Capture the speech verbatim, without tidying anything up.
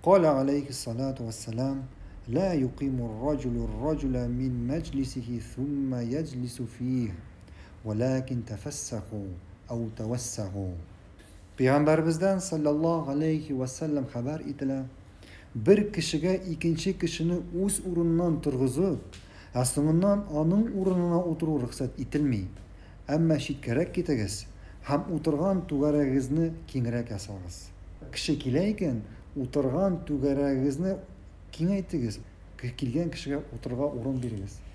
قال عليه الصلاة والسلام: لا يقيم الرجل الرجل من مجلسه ثم يجلس فيه ولكن تفسخوا أو توسعوا. Peygamberimizden sallallahu aleyhi ve sellem haber itiler. Bir kişiye ikinci kişini öz urundan turguzu, aslından onun urununa oturur ruhsat itilmeyi. Ama şitkerek gitiniz, hem oturgan tuğarağınızı kingrek asağız. Kişi kileyken oturgan tuğarağınızı kingaytınız, kilgen kişiye oturga urun veriniz.